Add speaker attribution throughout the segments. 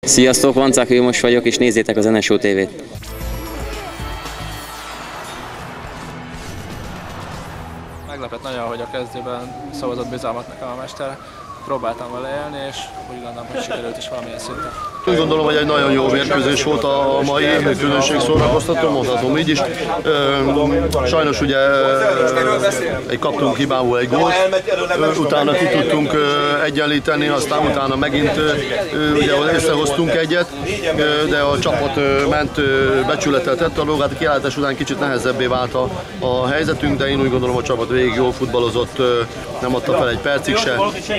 Speaker 1: Sziasztok, Vancák Vilmos vagyok, és nézzétek az NSO TV-t.
Speaker 2: Meglepett nagyon, hogy a kezdőben szavazott bizalmat nekem a mester. Próbáltam vele élni, és úgy gondolom, hogy sikerült is valamilyen szinten.
Speaker 3: Úgy gondolom, hogy egy nagyon jó mérkőzés volt a mai közönség szórakoztató, mondhatom így is. Sajnos ugye kaptunk hibából egy gólt, utána ki tudtunk egyenlíteni, aztán utána megint ugye összehoztunk egyet, de a csapat ment, becsülettel tett a dolgát, a kiállítás után kicsit nehezebbé vált a helyzetünk, de én úgy gondolom, a csapat végig jól futballozott, nem adta fel egy percig se.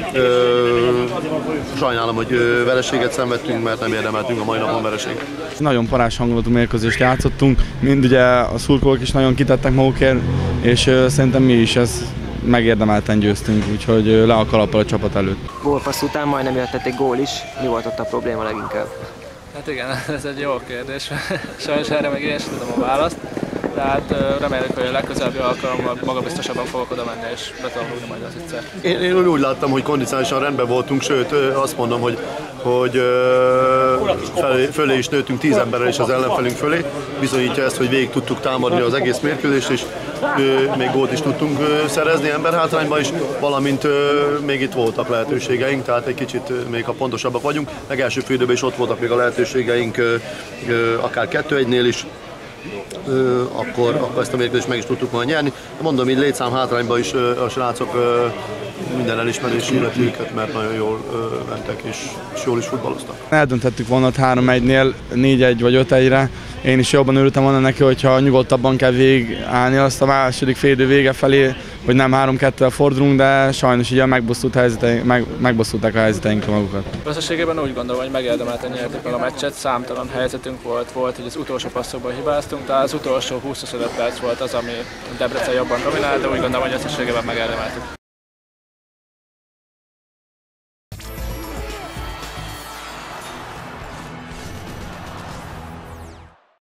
Speaker 3: Sajnálom, hogy vereséget szenvedtünk, mert nem érdemeltünk a mai napon vereséget.
Speaker 4: Nagyon parás hangulatú mérkőzést játszottunk, mind ugye a szurkolók is nagyon kitettek magukért, és szerintem mi is ezt megérdemelten győztünk, úgyhogy le a kalappal a csapat előtt.
Speaker 5: Gólpassz után majdnem jött egy gól is, mi volt ott a probléma leginkább?
Speaker 2: Hát igen, ez egy jó kérdés, sajnos erre meg én sem tudom a választ. Tehát reméljük, hogy a legközelebbi alkalommal magabiztosabban fogok oda menni, és be tudom rúgni majd az egyszer.
Speaker 3: Én úgy láttam, hogy kondicionálisan rendben voltunk, sőt azt mondom, hogy fölé is nőttünk 10 emberrel is az ellenfelünk fölé. Bizonyítja ezt, hogy végig tudtuk támadni az egész mérkőzést, és még gólt is tudtunk szerezni emberhátrányban is, valamint még itt voltak lehetőségeink, tehát egy kicsit még ha pontosabbak vagyunk. Meg első fél időben is ott voltak még a lehetőségeink, akár 2-1-nél is. Akkor ezt a mérkőzést meg is tudtuk majd nyerni. Mondom, így létszám hátrányban is a srácok minden elismerés illeti őket, mert nagyon jól mentek és jól is futballoztak.
Speaker 4: Eldönthettük volna 3-1-nél 4-1 vagy 5-1-re. Én is jobban örültem volna neki, hogyha nyugodtabban kell végigállni azt a második fél idő vége felé, hogy nem 3-2-vel fordulunk, de sajnos így megbosszulták a helyzeteinkre magukat.
Speaker 2: Összességében úgy gondolom, hogy megérdemelten nyertük meg a meccset, számtalan helyzetünk volt, hogy az utolsó passzokban hibáztunk, de az utolsó 20-25 perc volt az, ami Debrecen jobban dominált, de úgy gondolom, hogy összességében megérdemeltük.